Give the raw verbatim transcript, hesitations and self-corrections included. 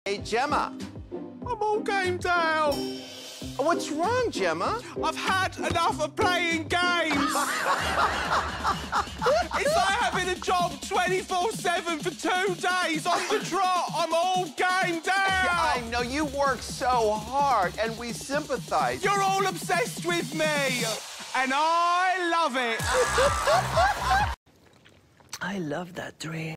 Hey, Gemma. I'm all gamed out. What's wrong, Gemma? I've had enough of playing games. It's like having a job twenty-four seven for two days on the trot. I'm all gamed out. I know you work so hard, and we sympathize. You're all obsessed with me, and I love it. I love that dream.